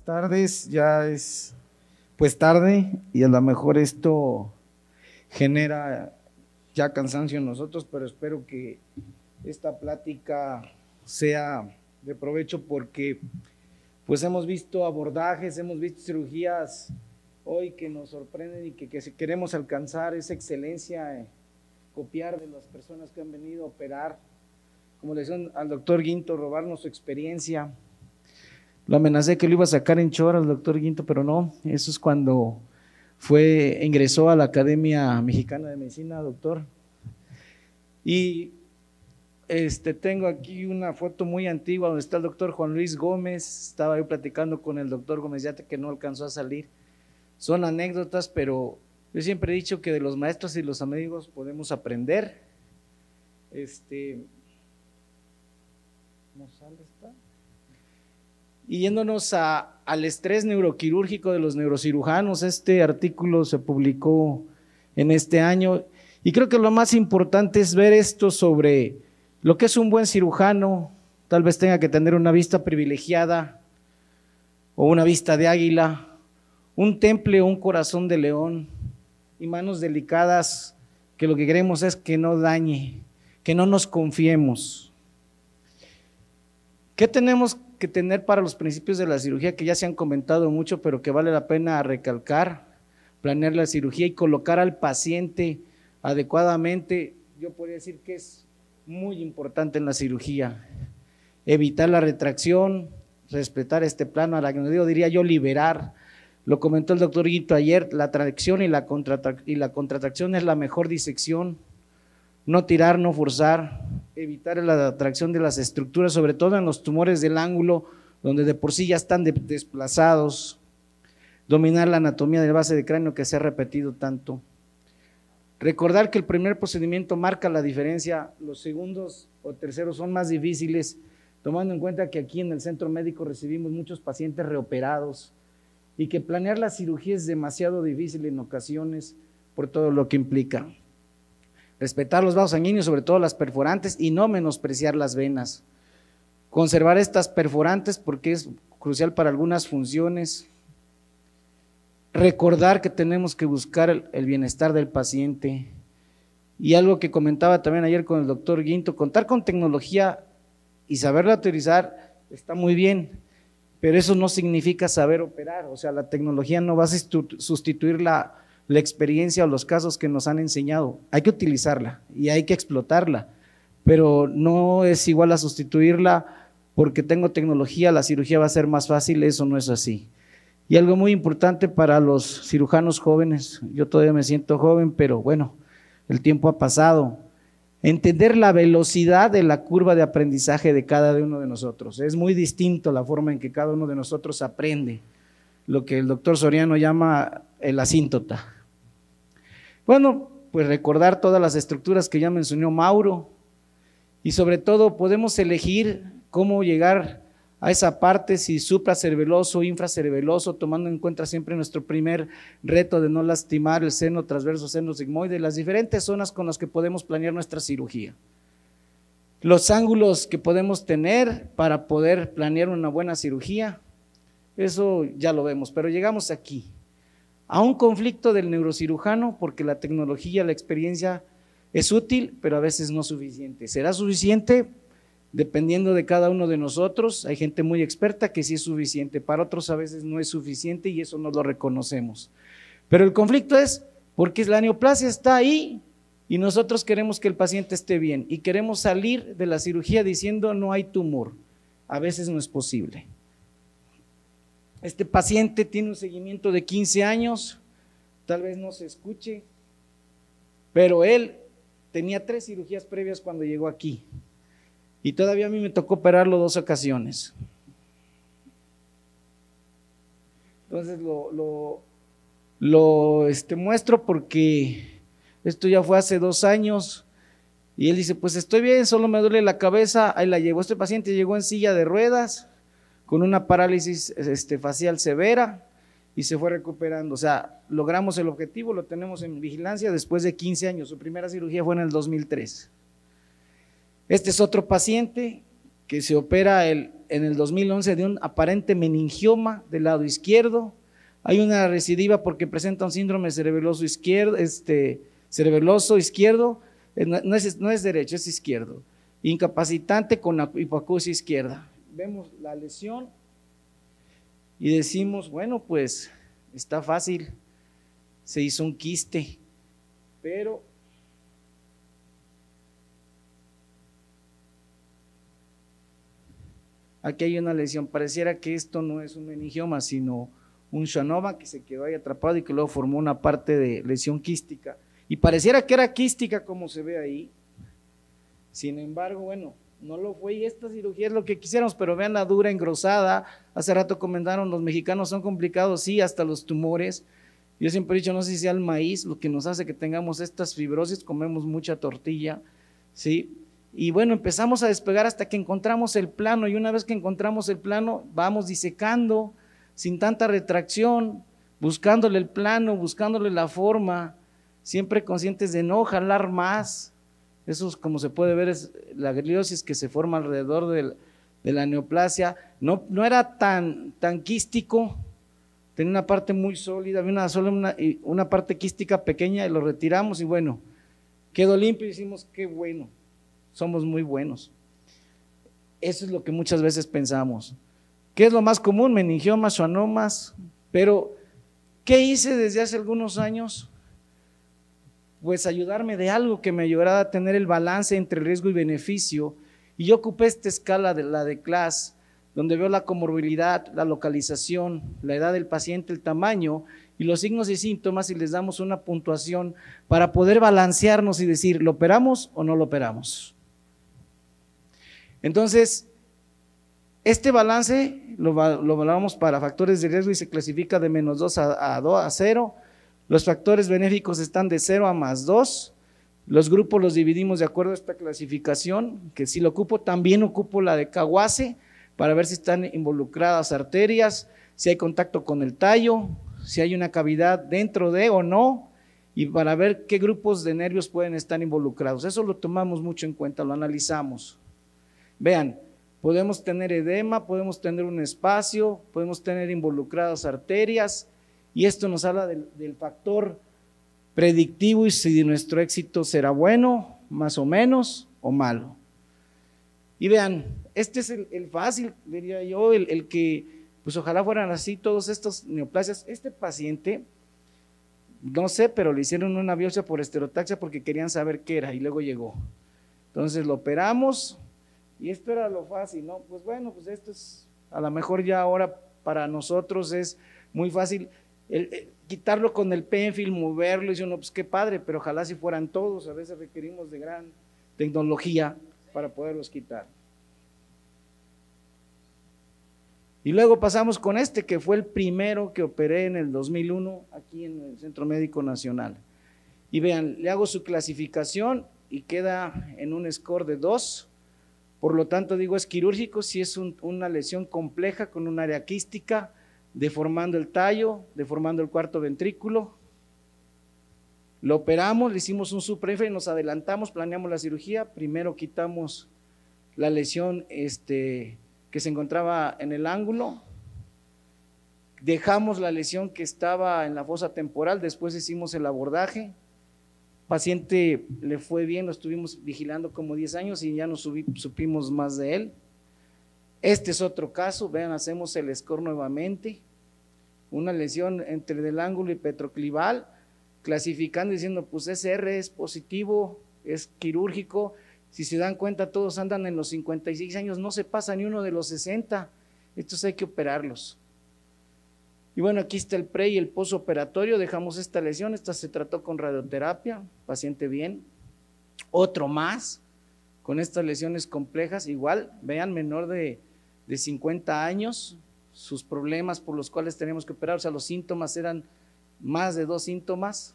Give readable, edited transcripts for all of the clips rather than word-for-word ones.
tardes, ya es pues tarde y a lo mejor esto genera ya cansancio en nosotros, pero espero que esta plática sea de provecho porque pues hemos visto abordajes, hemos visto cirugías hoy que nos sorprenden y que si queremos alcanzar esa excelencia, copiar de las personas que han venido a operar, como le decían al doctor Guinto, robarnos su experiencia. Lo amenacé que lo iba a sacar en chora al doctor Guinto, pero no, eso es cuando ingresó a la Academia Mexicana de Medicina, doctor. Y tengo aquí una foto muy antigua donde está el doctor Juan Luis Gómez, estaba yo platicando con el doctor Gómez, ya que no alcanzó a salir. Son anécdotas, pero yo siempre he dicho que de los maestros y los amigos podemos aprender. ¿No sale esta? Y yéndonos al estrés neuroquirúrgico de los neurocirujanos, este artículo se publicó en este año y creo que lo más importante es ver esto sobre lo que es un buen cirujano. Tal vez tenga que tener una vista privilegiada o una vista de águila, un temple o un corazón de león y manos delicadas, que lo que queremos es que no dañe, que no nos confiemos. ¿Qué tenemos que tener para los principios de la cirugía que ya se han comentado mucho, pero que vale la pena recalcar? Planear la cirugía y colocar al paciente adecuadamente. Yo podría decir que es muy importante en la cirugía. Evitar la retracción, respetar este plano arácnido, diría yo liberar. Lo comentó el doctor Guito ayer, la tracción y la contratracción es la mejor disección. No tirar, no forzar, evitar la tracción de las estructuras, sobre todo en los tumores del ángulo, donde de por sí ya están desplazados. Dominar la anatomía de la base de cráneo que se ha repetido tanto. Recordar que el primer procedimiento marca la diferencia, los segundos o terceros son más difíciles, tomando en cuenta que aquí en el centro médico recibimos muchos pacientes reoperados y que planear la cirugía es demasiado difícil en ocasiones por todo lo que implica. Respetar los vasos sanguíneos, sobre todo las perforantes, y no menospreciar las venas. Conservar estas perforantes porque es crucial para algunas funciones. Recordar que tenemos que buscar el bienestar del paciente. Y algo que comentaba también ayer con el doctor Guinto, contar con tecnología y saberla utilizar está muy bien, pero eso no significa saber operar. O sea, la tecnología no va a sustituir la experiencia o los casos que nos han enseñado. Hay que utilizarla y hay que explotarla, pero no es igual a sustituirla porque tengo tecnología, la cirugía va a ser más fácil, eso no es así. Y algo muy importante para los cirujanos jóvenes, yo todavía me siento joven, pero bueno, el tiempo ha pasado, entender la velocidad de la curva de aprendizaje de cada uno de nosotros. Es muy distinto la forma en que cada uno de nosotros aprende, lo que el doctor Soriano llama el asíntota. Bueno, pues recordar todas las estructuras que ya mencionó Mauro y sobre todo podemos elegir cómo llegar a esa parte, si supracerebeloso o infracerebeloso, tomando en cuenta siempre nuestro primer reto de no lastimar el seno transverso, seno sigmoide, las diferentes zonas con las que podemos planear nuestra cirugía. Los ángulos que podemos tener para poder planear una buena cirugía, eso ya lo vemos, pero llegamos aquí a un conflicto del neurocirujano porque la tecnología, la experiencia es útil, pero a veces no suficiente. ¿Será suficiente? Dependiendo de cada uno de nosotros. Hay gente muy experta que sí es suficiente, para otros a veces no es suficiente y eso no lo reconocemos. Pero el conflicto es porque la neoplasia está ahí y nosotros queremos que el paciente esté bien y queremos salir de la cirugía diciendo no hay tumor. A veces no es posible. Este paciente tiene un seguimiento de 15 años, tal vez no se escuche, pero él tenía 3 cirugías previas cuando llegó aquí y todavía a mí me tocó operarlo 2 ocasiones. Entonces lo muestro porque esto ya fue hace 2 años y él dice, pues estoy bien, solo me duele la cabeza, ahí la llevo. Este paciente llegó en silla de ruedas, con una parálisis facial severa y se fue recuperando. O sea, logramos el objetivo, lo tenemos en vigilancia después de 15 años. Su primera cirugía fue en el 2003. Este es otro paciente que se opera en el 2011 de un aparente meningioma del lado izquierdo. Hay una recidiva porque presenta un síndrome cerebeloso izquierdo, no es derecho, es izquierdo, incapacitante con la hipoacusia izquierda. Vemos la lesión y decimos, bueno, pues está fácil, se hizo un quiste, pero aquí hay una lesión. Pareciera que esto no es un meningioma, sino un schwannoma que se quedó ahí atrapado y que luego formó una parte de lesión quística. Y pareciera que era quística como se ve ahí. Sin embargo, bueno, no lo fue, y esta cirugía es lo que quisiéramos, pero vean la dura, engrosada. Hace rato comentaron, los mexicanos son complicados, sí, hasta los tumores. Yo siempre he dicho, no sé si sea el maíz lo que nos hace que tengamos estas fibrosis, comemos mucha tortilla, ¿sí? Y bueno, empezamos a despegar hasta que encontramos el plano, y una vez que encontramos el plano, vamos disecando sin tanta retracción, buscándole el plano, buscándole la forma, siempre conscientes de no jalar más. Eso, como se puede ver, es la gliosis que se forma alrededor de la neoplasia. No era tan quístico, tenía una parte muy sólida, había una parte quística pequeña, y lo retiramos y bueno, quedó limpio y decimos, qué bueno, somos muy buenos. Eso es lo que muchas veces pensamos. ¿Qué es lo más común? Meningiomas, schwannomas. Pero, ¿qué hice desde hace algunos años? Pues ayudarme de algo que me ayudara a tener el balance entre riesgo y beneficio, y yo ocupé esta escala de la de CLAS, donde veo la comorbilidad, la localización, la edad del paciente, el tamaño y los signos y síntomas, y les damos una puntuación para poder balancearnos y decir, ¿lo operamos o no lo operamos? Entonces, este balance lo valoramos para factores de riesgo y se clasifica de -2 a 0. Los factores benéficos están de 0 a +2. Los grupos los dividimos de acuerdo a esta clasificación, que si lo ocupo, también ocupo la de Kawase para ver si están involucradas arterias, si hay contacto con el tallo, si hay una cavidad dentro de o no, y para ver qué grupos de nervios pueden estar involucrados. Eso lo tomamos mucho en cuenta, lo analizamos. Vean, podemos tener edema, podemos tener un espacio, podemos tener involucradas arterias, y esto nos habla del factor predictivo y si nuestro éxito será bueno, más o menos, o malo. Y vean, este es el fácil, diría yo, el que, pues ojalá fueran así todos estos neoplasias. Este paciente, no sé, pero le hicieron una biopsia por estereotaxia porque querían saber qué era y luego llegó. Entonces lo operamos y esto era lo fácil, ¿no? Pues bueno, pues esto es, a lo mejor ya ahora para nosotros es muy fácil. Quitarlo con el penfil, moverlo, y dice uno, pues qué padre, pero ojalá si fueran todos, a veces requerimos de gran tecnología para poderlos quitar. Y luego pasamos con este, que fue el primero que operé en el 2001 aquí en el Centro Médico Nacional. Y vean, le hago su clasificación y queda en un score de 2, por lo tanto digo es quirúrgico si es una lesión compleja con un área quística, deformando el tallo, deformando el cuarto ventrículo. Lo operamos, le hicimos un suprainferior, nos adelantamos, planeamos la cirugía. Primero quitamos la lesión que se encontraba en el ángulo, dejamos la lesión que estaba en la fosa temporal, después hicimos el abordaje. Paciente le fue bien, lo estuvimos vigilando como 10 años y ya no supimos más de él. Este es otro caso, vean, hacemos el score nuevamente, una lesión entre el ángulo y petroclival, clasificando diciendo pues SR es positivo, es quirúrgico. Si se dan cuenta todos andan en los 56 años, no se pasa ni uno de los 60, estos hay que operarlos. Y bueno, aquí está el pre y el postoperatorio, dejamos esta lesión, esta se trató con radioterapia, paciente bien. Otro más, con estas lesiones complejas, igual, vean, menor de 50 años, sus problemas por los cuales tenemos que operar, o sea, los síntomas eran más de 2 síntomas.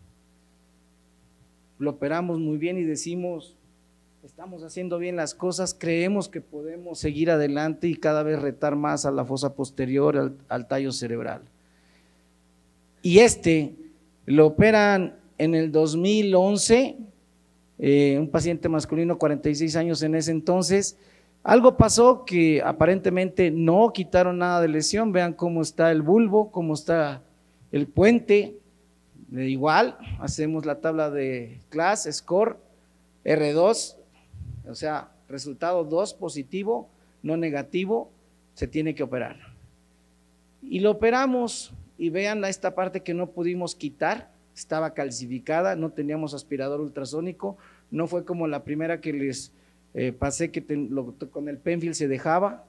Lo operamos muy bien y decimos, estamos haciendo bien las cosas, creemos que podemos seguir adelante y cada vez retar más a la fosa posterior, al tallo cerebral. Y lo operan en el 2011, un paciente masculino, 46 años en ese entonces, Algo pasó que aparentemente no quitaron nada de lesión, vean cómo está el bulbo, cómo está el puente, igual, hacemos la tabla de class, score, R2, o sea, resultado 2 positivo, no negativo, se tiene que operar. Y lo operamos y vean esta parte que no pudimos quitar, estaba calcificada, no teníamos aspirador ultrasónico, no fue como la primera que les pasé que con el Penfield se dejaba.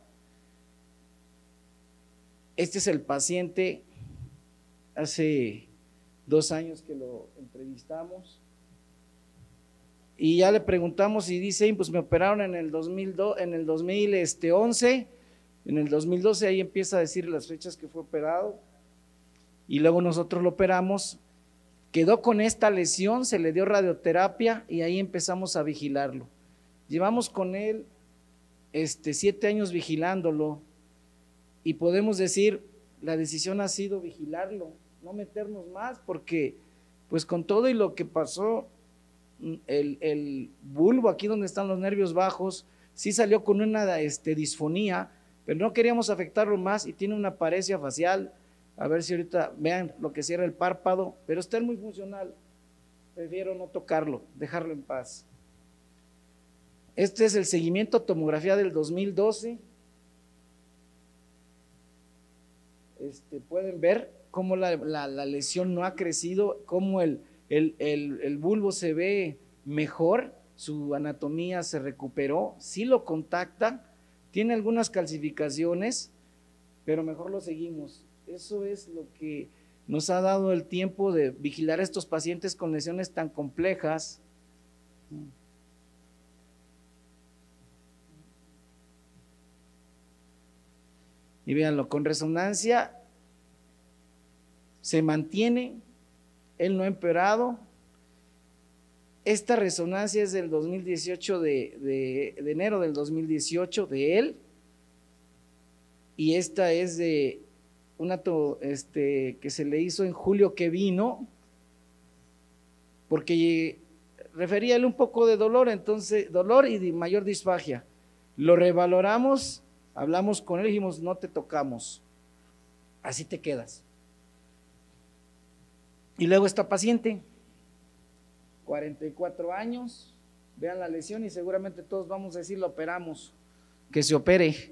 Este es el paciente, hace 2 años que lo entrevistamos y ya le preguntamos y dice, pues me operaron en el 2011, en el 2012 ahí empieza a decir las fechas que fue operado y luego nosotros lo operamos, quedó con esta lesión, se le dio radioterapia y ahí empezamos a vigilarlo. Llevamos con él 7 años vigilándolo y podemos decir, la decisión ha sido vigilarlo, no meternos más, porque pues con todo y lo que pasó, el bulbo aquí donde están los nervios bajos, sí salió con una disfonía, pero no queríamos afectarlo más y tiene una paresia facial, a ver si ahorita vean lo que cierra el párpado, pero está muy funcional, prefiero no tocarlo, dejarlo en paz. Este es el seguimiento tomografía del 2012. Pueden ver cómo la lesión no ha crecido, cómo el bulbo se ve mejor, su anatomía se recuperó, sí lo contacta, tiene algunas calcificaciones, pero mejor lo seguimos. Eso es lo que nos ha dado el tiempo de vigilar a estos pacientes con lesiones tan complejas. Y véanlo, con resonancia se mantiene, él no ha empeorado. Esta resonancia es del 2018, de enero del 2018 de él, y esta es de una que se le hizo en julio que vino, porque refería él un poco de dolor, entonces dolor y de mayor disfagia. Lo revaloramos, hablamos con él y dijimos, no te tocamos, así te quedas. Y luego esta paciente, 44 años, vean la lesión y seguramente todos vamos a decir, lo operamos, que se opere.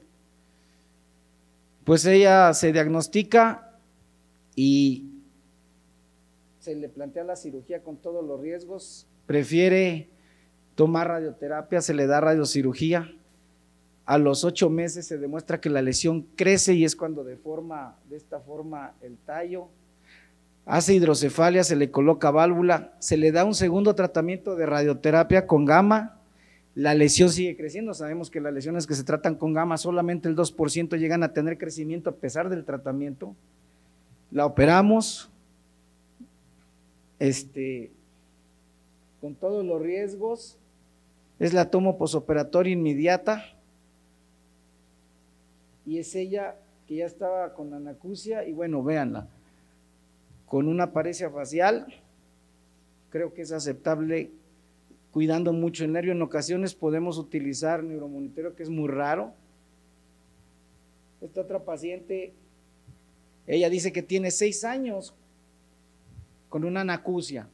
Pues ella se diagnostica y se le plantea la cirugía con todos los riesgos, prefiere tomar radioterapia, se le da radiocirugía. A los 8 meses se demuestra que la lesión crece y es cuando deforma de esta forma el tallo. Hace hidrocefalia, se le coloca válvula, se le da un segundo tratamiento de radioterapia con gamma, la lesión sigue creciendo, sabemos que las lesiones que se tratan con gamma solamente el 2% llegan a tener crecimiento a pesar del tratamiento. La operamos, con todos los riesgos, es la tomo posoperatoria inmediata y es ella que ya estaba con anacusia y bueno, véanla, con una paresia facial, creo que es aceptable, cuidando mucho el nervio. En ocasiones podemos utilizar neuromonitoreo, que es muy raro. Esta otra paciente, ella dice que tiene 6 años con una anacusia.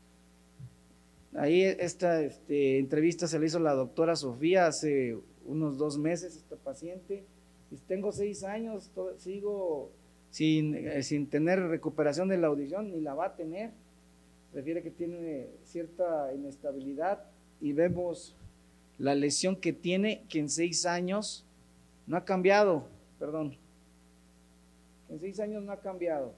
Ahí esta entrevista se le hizo a la doctora Sofía hace unos 2 meses, esta paciente, y tengo 6 años, sigo sin tener recuperación de la audición, ni la va a tener, refiere que tiene cierta inestabilidad y vemos la lesión que tiene, que en 6 años no ha cambiado, en 6 años no ha cambiado.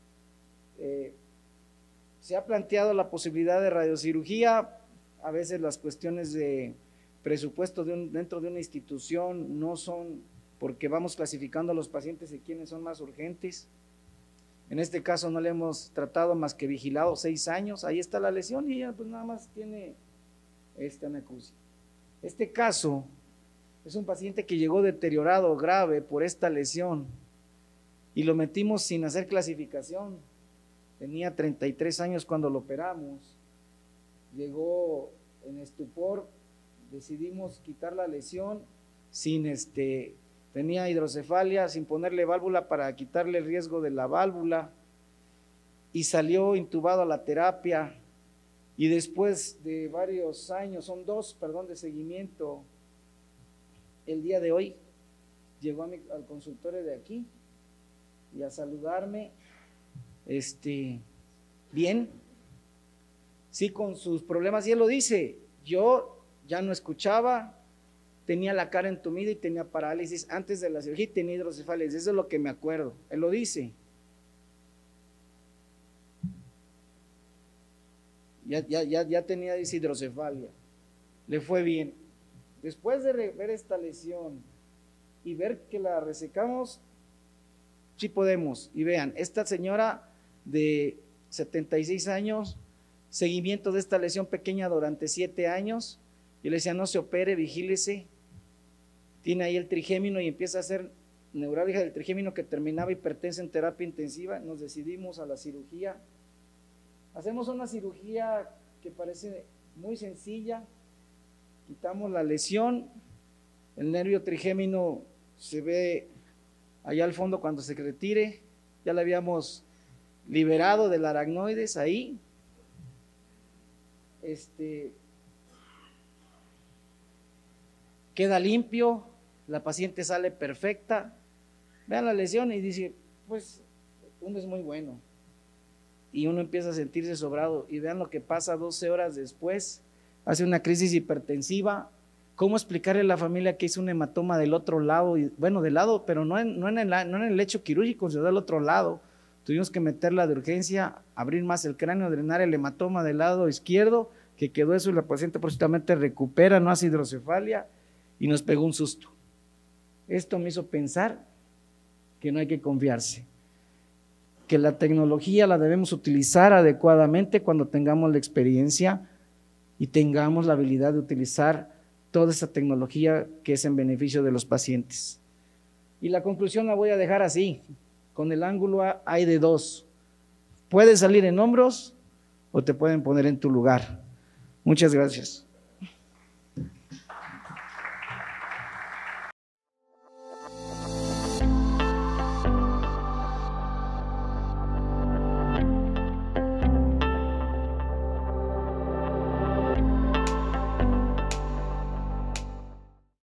Se ha planteado la posibilidad de radiocirugía, a veces las cuestiones de presupuesto dentro de una institución no son, porque vamos clasificando a los pacientes y quiénes son más urgentes. En este caso no le hemos tratado más que vigilado 6 años, ahí está la lesión y ella pues nada más tiene esta anacusia. Este caso es un paciente que llegó deteriorado grave por esta lesión y lo metimos sin hacer clasificación, tenía 33 años cuando lo operamos, llegó en estupor, decidimos quitar la lesión tenía hidrocefalia, sin ponerle válvula para quitarle el riesgo de la válvula, y salió intubado a la terapia, y después de varios años, son 2, de seguimiento, el día de hoy llegó al consultorio de aquí y a saludarme, bien, sí, con sus problemas, y él lo dice, yo ya no escuchaba, tenía la cara entumida y tenía parálisis antes de la cirugía y tenía hidrocefalia, eso es lo que me acuerdo, él lo dice. Ya tenía hidrocefalia, le fue bien. Después de ver esta lesión y ver que la resecamos, sí podemos. Y vean, esta señora de 76 años, seguimiento de esta lesión pequeña durante 7 años, yo le decía, no se opere, vigílese, tiene ahí el trigémino y empieza a hacer neuralgia del trigémino que terminaba hipertensa en terapia intensiva, nos decidimos a la cirugía. Hacemos una cirugía que parece muy sencilla, quitamos la lesión, el nervio trigémino se ve allá al fondo cuando se retire, ya la habíamos liberado del aracnoides ahí, queda limpio, la paciente sale perfecta, vean la lesión y dice, pues uno es muy bueno, y uno empieza a sentirse sobrado, y vean lo que pasa 12 horas después, hace una crisis hipertensiva. ¿Cómo explicarle a la familia que hizo un hematoma del otro lado? Bueno, del lado, pero no en el lecho quirúrgico, sino del otro lado. Tuvimos que meterla de urgencia, abrir más el cráneo, drenar el hematoma del lado izquierdo, que quedó eso y la paciente próximamente recupera, no hace hidrocefalia, y nos pegó un susto. Esto me hizo pensar que no hay que confiarse, que la tecnología la debemos utilizar adecuadamente cuando tengamos la experiencia y tengamos la habilidad de utilizar toda esa tecnología que es en beneficio de los pacientes. Y la conclusión la voy a dejar así, con el ángulo hay de 2, puedes salir en hombros o te pueden poner en tu lugar. Muchas gracias.